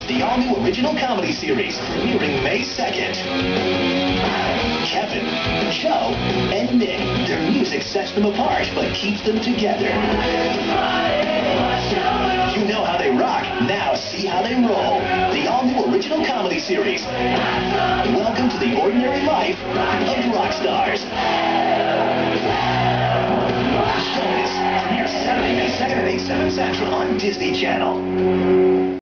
the all-new original comedy series, premiering May 2nd. Kevin, Joe, and Nick, their music sets them apart, but keeps them together. You know how they rock, now see how they roll. The all-new original comedy series. Welcome to the ordinary life of rock stars. JONAS premieres Saturday, May 2nd at 8, 7 Central on Disney Channel.